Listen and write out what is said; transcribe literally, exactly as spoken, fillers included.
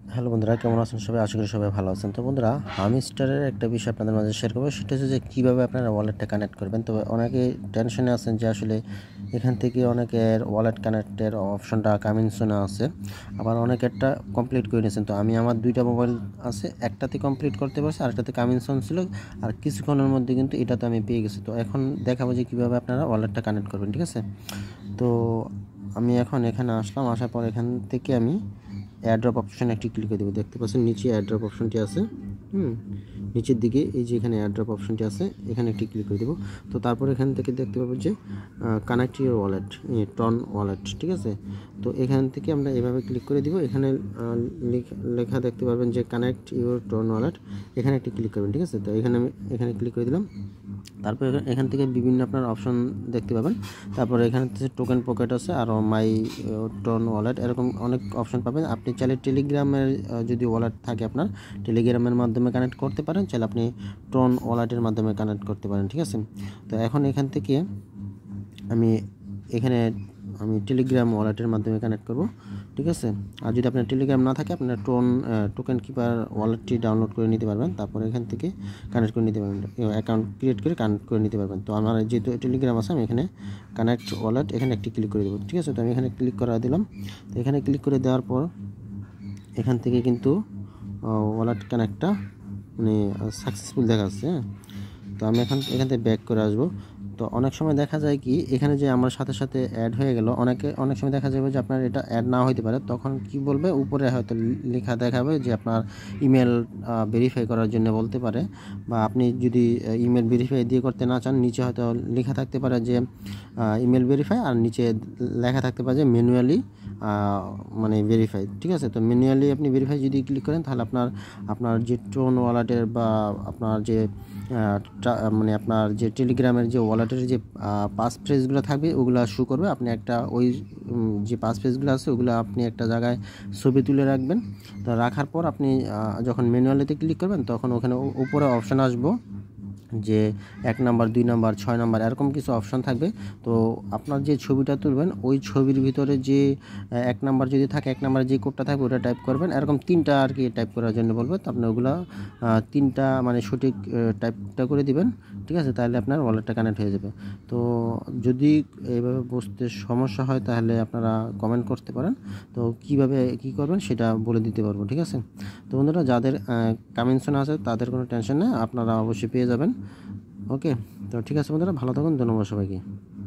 Hello বন্ধুরা, কেমন আছেন সবাই? আশা করি সবাই ভালো আছেন। তো বন্ধুরা, হামিস্টারের একটা বিষয় আপনাদের মাঝে শেয়ার করবো, সেটা হচ্ছে যে কীভাবে আপনারা ওয়ালেটটা কানেক্ট করবেন। তবে অনেকে টেনশনে আছেন যে আসলে এখান থেকে অনেকের ওয়ালেট কানেক্টের অপশনটা কামিং সুনে আছে, আবার অনেকেরটা কমপ্লিট করে নিয়েছেন। তো আমি আমার দুইটা মোবাইল আছে, একটাতে কমপ্লিট করতে পারছি, আরেকটাতে কামিং সুন ছিল, আর কিছুক্ষণের মধ্যে কিন্তু এটাতে আমি পেয়ে গেছি। তো এখন দেখাবো যে কীভাবে আপনারা ওয়ালেটটা কানেক্ট করবেন, ঠিক আছে? তো আমি এখন এখানে আসলাম, আসার পর এখান থেকে আমি এয়ারড্রপ অপশন একটি ক্লিক করে দেবো। দেখতে পাচ্ছেন নিচে এয়ারড্রপ অপশনটি আছে, হুম নিচের দিকে এই যে এখানে এয়ারড্রপ অপশনটি আছে, এখানে একটি ক্লিক করে দেবো। তো তারপর এখান থেকে দেখতে পাবো যে connect your wallet, TON wallet, ঠিক আছে? তো এখান থেকে আমরা এভাবে ক্লিক করে দিব। এখানে লেখা দেখতে পারবেন যে কানেক্ট ইউর টন ওয়ালেট, এখানে একটি ক্লিক করবেন, ঠিক আছে? তো এখানে আমি এখানে ক্লিক করে দিলাম। তারপর এখান থেকে বিভিন্ন আপনার অপশন দেখতে পাবেন। তারপরে এখানে টোকেন পকেট আছে, আর মাই টন ওয়ালেট, এরকম অনেক অপশন পাবেন। আপনি চাইলে টেলিগ্রামের যদি ওয়ালেট থাকে আপনার, টেলিগ্রামের মাধ্যমে কানেক্ট করতে পারেন, চাইলে আপনি টন ওয়ালেটের মাধ্যমে কানেক্ট করতে পারেন, ঠিক আছে? তো এখন এখান থেকে আমি এখানে আমি টেলিগ্রাম ওয়ালেটের মাধ্যমে কানেক্ট করব, ঠিক আছে? আর যদি আপনার টেলিগ্রাম না থাকে, আপনার টোন টোকেন কিপার ওয়ালেটটি ডাউনলোড করে নিতে পারবেন। তারপর এখান থেকে কানেক্ট করে নিতে পারবেন, অ্যাকাউন্ট ক্রিয়েট করে কানেক্ট করে নিতে পারবেন। তো আমার যেহেতু টেলিগ্রাম আছে, আমি এখানে কানেক্ট ওয়ালেট এখানে একটি ক্লিক করে দেবো, ঠিক আছে? তো আমি এখানে ক্লিক করা দিলাম। তো এখানে ক্লিক করে দেওয়ার পর এখান থেকে কিন্তু ওয়ালেট কানেক্টটা মানে সাকসেসফুল দেখাচ্ছে। হ্যাঁ, তো আমি এখন এখান থেকে ব্যাক করে আসবো। তো অনেক সময় দেখা যায় কি, এখানে যে আমার সাথে সাথে অ্যাড হয়ে গেল, অনেকে অনেক সময় দেখা যাবে যে আপনার এটা অ্যাড না হইতে পারে। তখন কি বলবে, উপরে হয়তো লেখা দেখাবে যে আপনার ইমেল ভেরিফাই করার জন্য বলতে পারে, বা আপনি যদি ইমেল ভেরিফাই দিয়ে করতে না চান, নিচে হয়তো লেখা থাকতে পারে যে ইমেল ভেরিফাই, আর নিচে লেখা থাকতে পারে যে ম্যানুয়ালি মানে ভেরিফাই, ঠিক আছে? তো ম্যানুয়ালি আপনি ভেরিফাই যদি ক্লিক করেন, তাহলে আপনার আপনার যে টোন ওয়ালেটের বা আপনার যে মানে আপনার যে টেলিগ্রামের যে ওয়ালেটের যে পাস ফ্রেজগুলো থাকবে ওগুলো শো করবে। আপনি একটা ওই যে পাস ফ্রেজগুলো আছে ওগুলো আপনি একটা জায়গায় ছবি তুলে রাখবেন। তো রাখার পর আপনি যখন ম্যানুয়ালিতে ক্লিক করবেন, তখন ওখানে উপরে অপশান আসবো যে এক নাম্বার, দুই নাম্বার, ছয় নাম্বার, এরকম কিছু অপশন থাকবে। তো আপনার যে ছবিটা তুলবেন, ওই ছবির ভিতরে যে এক নাম্বার যদি থাকে, এক নাম্বার যে কোডটা থাকবে ওটা টাইপ করবেন। এরকম তিনটা আর কি টাইপ করার জন্য বলবে। তো আপনি ওগুলো তিনটা মানে সঠিক টাইপটা করে দিবেন, ঠিক আছে? তাহলে আপনার ওয়ালেটটা কানেক্ট হয়ে যাবে। তো যদি এইভাবে বুঝতে সমস্যা হয়, তাহলে আপনারা কমেন্ট করতে পারেন। তো কিভাবে কি করবেন সেটা বলে দিতে পারবো, ঠিক আছে? তো বন্ধুরা, যাদের কামেন্টস আছে তাদের কোনো টেনশন নেই, আপনারা অবশ্যই পেয়ে যাবেন। ওকে, তো ঠিক আছে বন্ধুরা, ভালো থাকুন, ধন্যবাদ সবাইকে।